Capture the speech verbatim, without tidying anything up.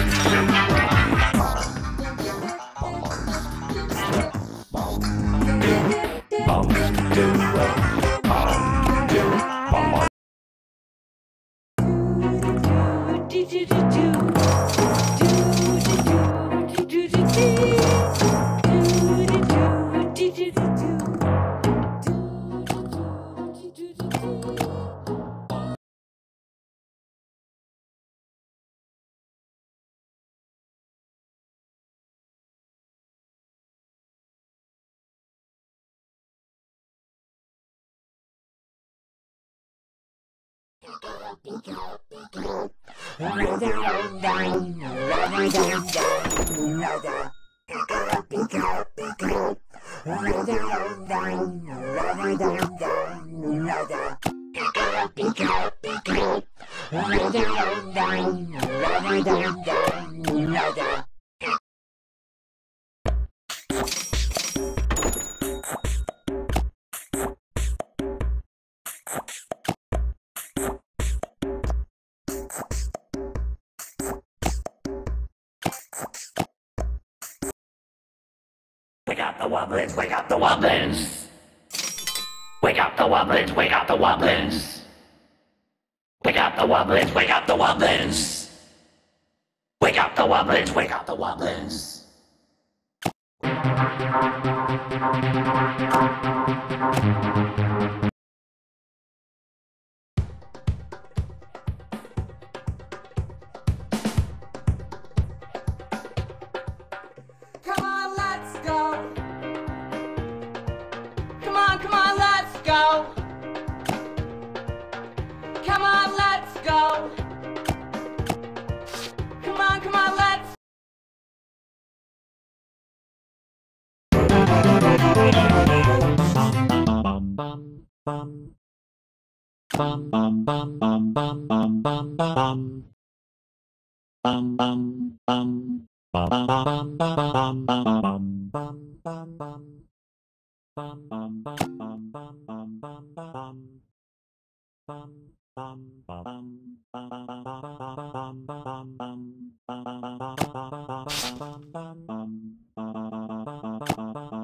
Wake up the Wobblins, wake up the Wobblins! Wake up the Wobblins, wake up the Wobblins! Wake up the Wobblins, wake up the Wobblins! Wake up the Wobblins, wake up the Wobblins! Come on, let's go. Come on, come on, let's go. Come on, let's go. Come on, come on, let's Bum